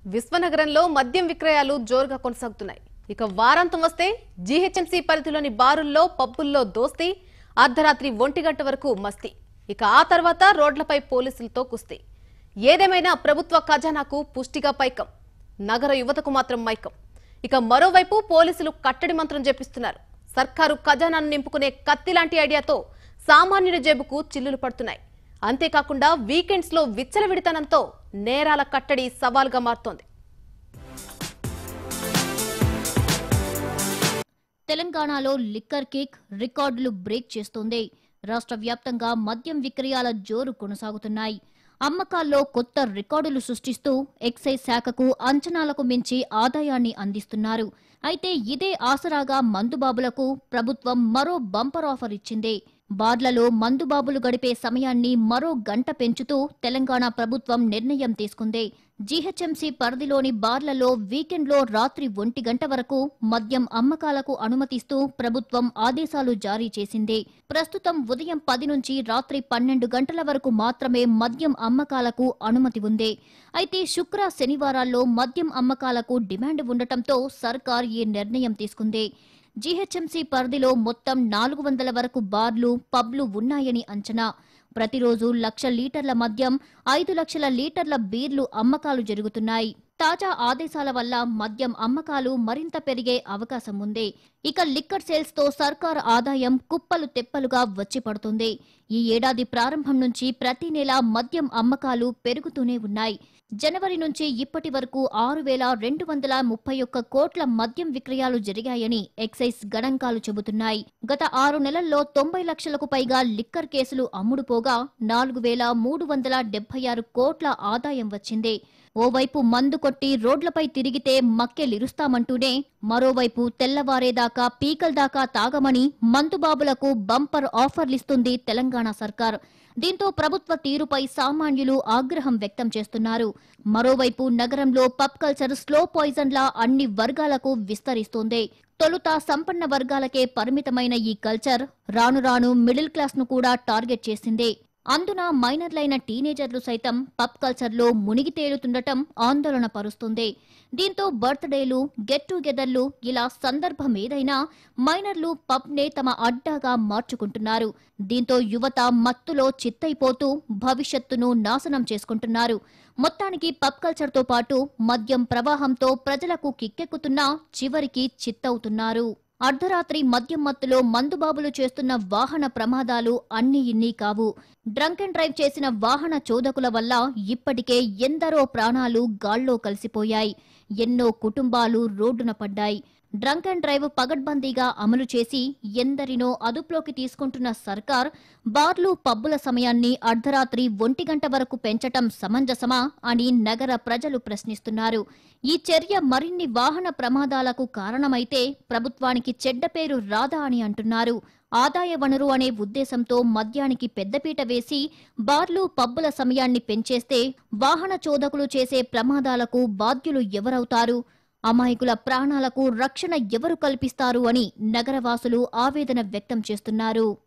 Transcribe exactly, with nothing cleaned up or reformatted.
విశ్వనగరంలో మద్యం విక్రయాలు జోరుగా కొనసాగుతున్నాయి. ఇక వారాంతం వస్తే జీహెచ్ఎంసీ పరిధిలోని బారుల్లో పబ్బుల్లో దోస్తీ, అర్ధరాత్రి ఒంటి గంట వరకు మస్తీ. ఇక ఆ తర్వాత రోడ్లపై పోలీసులతో కుస్తీ. ఏదేమైనా ప్రభుత్వ ఖజానాకు పుష్టిగా పైకం, నగర యువతకు మాత్రం మైకం. ఇక మరోవైపు పోలీసులు కట్టడి మంత్రం జపిస్తున్నారు. సర్కారు ఖజానాను నింపుకునే కత్తి లాంటి ఐడియాతో సామాన్యుడి జేబుకు చిల్లులు పడుతున్నాయి. అంతేకాకుండా వీకెండ్స్ లో విచ్చలవిడితనంతో నేరాల కట్టడి సవాల్గా మారుతోంది. తెలంగాణలో లిక్కర్ కేక్ రికార్డులు బ్రేక్ చేస్తోంది. రాష్ట్ర వ్యాప్తంగా మద్యం విక్రయాల జోరు కొనసాగుతున్నాయి. అమ్మకాల్లో కొత్త రికార్డులు సృష్టిస్తూ ఎక్సైజ్ శాఖకు అంచనాలకు మించి ఆదాయాన్ని అందిస్తున్నారు. అయితే ఇదే ఆసరాగా మందుబాబులకు ప్రభుత్వం మరో బంపర్ ఆఫర్ ఇచ్చింది. బార్లలో మందుబాబులు గడిపే సమయాన్ని మరో గంట పెంచుతూ తెలంగాణ ప్రభుత్వం నిర్ణయం తీసుకుంది. జీహెచ్ఎంసీ పరిధిలోని బార్లలో వీకెండ్లో రాత్రి ఒంటి గంట వరకు మద్యం అమ్మకాలకు అనుమతిస్తూ ప్రభుత్వం ఆదేశాలు జారీ చేసింది. ప్రస్తుతం ఉదయం పది నుంచి రాత్రి పన్నెండు గంటల వరకు మాత్రమే మద్యం అమ్మకాలకు అనుమతి ఉంది. అయితే శుక్ర శనివారాల్లో మద్యం అమ్మకాలకు డిమాండ్ ఉండటంతో సర్కార్ ఈ నిర్ణయం తీసుకుంది. జీహెచ్ఎంసీ పరిధిలో మొత్తం నాలుగు వందల వరకు బార్లు, పబ్లు ఉన్నాయని అంచనా. ప్రతిరోజు లక్ష లీటర్ల మద్యం, ఐదు లక్షల లీటర్ల బీర్లు అమ్మకాలు జరుగుతున్నాయి. తాజా ఆదేశాల వల్ల మద్యం అమ్మకాలు మరింత పెరిగే అవకాశం ఉంది. ఇక లిక్కర్ సేల్స్ తో సర్కార్ ఆదాయం కుప్పలు తెప్పలుగా వచ్చి పడుతుంది. ఈ ఏడాది ప్రారంభం నుంచి ప్రతి నెల మద్యం అమ్మకాలు పెరుగుతూనే ఉన్నాయి. జనవరి నుంచి ఇప్పటి వరకు ఆరు వేల రెండు వందల ముప్పై ఒక్క కోట్ల మద్యం విక్రయాలు జరిగాయని ఎక్సైజ్ గణాంకాలు చెబుతున్నాయి. గత ఆరు నెలల్లో తొంభై లక్షలకు పైగా లిక్కర్ కేసులు అమ్ముడుపోగా నాలుగు వేల మూడు వందల డెబ్బై ఆరు కోట్ల ఆదాయం వచ్చింది. ఓవైపు మందు కొట్టి రోడ్లపై తిరిగితే మక్కెలిరుస్తామంటూనే మరోవైపు తెల్లవారేదాకా పీకల్దాకా తాగమని మందుబాబులకు బంపర్ ఆఫర్లిస్తుంది తెలంగాణ సర్కార్. దీంతో ప్రభుత్వ తీరుపై సామాన్యులు ఆగ్రహం వ్యక్తం చేస్తున్నారు. మరోవైపు నగరంలో పబ్ కల్చర్ స్లో పాయిజన్లా అన్ని వర్గాలకు విస్తరిస్తోంది. తొలుత సంపన్న వర్గాలకే పరిమితమైన ఈ కల్చర్ రాను రాను మిడిల్ క్లాస్ ను కూడా టార్గెట్ చేసింది. అందున మైనర్లైన టీనేజర్లు సైతం పబ్ కల్చర్లో మునిగి తేలుతుండటం ఆందోళన పరుస్తుంది. దీంతో బర్త్డేలు, గెట్ టుగెదర్లు ఇలా సందర్భం ఏదైనా మైనర్లు పబ్ నే తమ అడ్డాగా మార్చుకుంటున్నారు. దీంతో యువత మత్తులో చిత్తైపోతూ భవిష్యత్తును నాశనం చేసుకుంటున్నారు. మొత్తానికి పబ్ కల్చర్తో పాటు మద్యం ప్రవాహంతో ప్రజలకు కిక్కెక్కుతున్నా చివరికి చిత్తవుతున్నారు. అర్ధరాత్రి మద్యం మత్తులో మందుబాబులు చేస్తున్న వాహన ప్రమాదాలు అన్ని ఇన్ని కావు. డ్రంక్ అండ్ డ్రైవ్ చేసిన వాహన చోదకుల వల్ల ఇప్పటికే ఎందరో ప్రాణాలు గాల్లో కలిసిపోయాయి. ఎన్నో కుటుంబాలు రోడ్డున పడ్డాయి. డ్రంక్ అండ్ డ్రైవ్ పగడ్బందీగా అమలు చేసి ఎందరినో అదుపులోకి తీసుకుంటున్న సర్కార్ బార్లు, పబ్బుల సమయాన్ని అర్ధరాత్రి ఒంటి గంట వరకు పెంచటం సమంజసమా అని నగర ప్రజలు ప్రశ్నిస్తున్నారు. ఈ చర్య మరిన్ని వాహన ప్రమాదాలకు కారణమైతే ప్రభుత్వానికి చెడ్డ పేరు రాదా అని అంటున్నారు. ఆదాయ వనరు అనే ఉద్దేశంతో మద్యానికి పెద్దపీట వేసి బార్లు, పబ్బుల సమయాన్ని పెంచేస్తే వాహన చోదకులు చేసే ప్రమాదాలకు బాధ్యులు ఎవరవుతారు? అమాయకుల ప్రాణాలకు రక్షణ ఎవరు కల్పిస్తారు అని నగరవాసులు ఆవేదన వ్యక్తం చేస్తున్నారు.